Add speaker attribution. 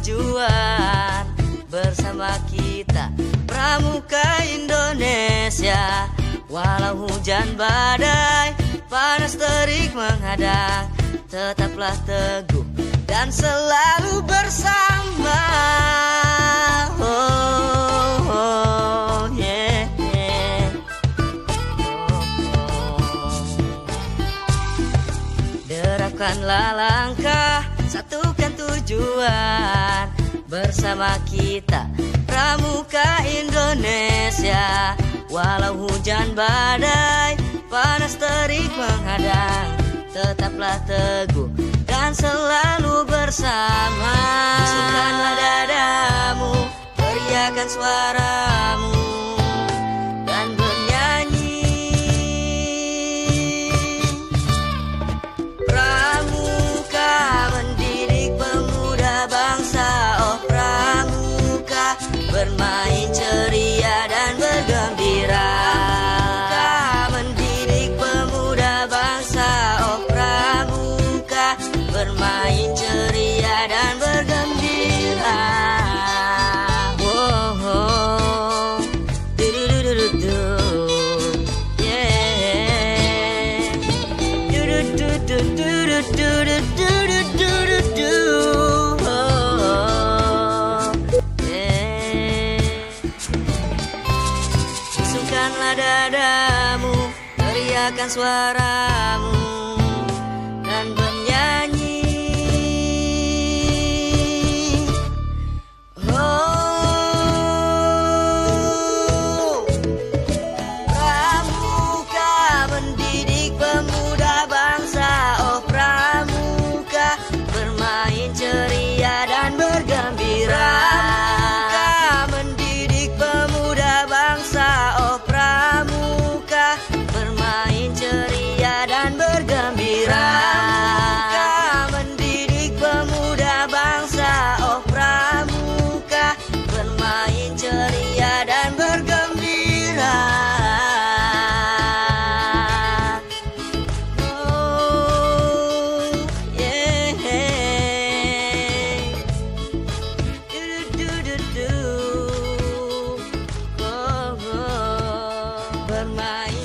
Speaker 1: tujuan bersama kita Pramuka Indonesia. Walau hujan badai, panas terik menghadang, tetaplah teguh dan selalu bersama. Derapkanlah langkah, satukan tujuan bersama kita Pramuka Indonesia. Walau hujan badai, panas terik menghadang, tetaplah teguh dan selalu bersama. Sungkanlah dadamu, teriakan suaramu dan bernyanyi. Pramuka mendidik pemuda bangsa. Oh Pramuka bermain ceria dan bergembira. Pramuka mendidik pemuda bangsa. Oh Pramuka bermain ceria dan bergembira. Oh, oh. Du-du-du-du-du. Yeah. Du-du-du-du-du-du-du-du-du-du. Oh, yeah. Sungkanlah dadamu, teriakan suaramu dan bernyanyi. Oh, Pramuka mendidik pemuda bangsa. Oh Pramuka bermain ceria dan bergembira. Pramuka mendidik pemuda bangsa. Oh Pramuka bermain ceria dan bergembira. Pramuka mendidik pemuda bangsa. Oh Pramuka bermain ceria dan bergembira. Oh, yeah. Du-du-du-du-du. Oh, oh. Bermain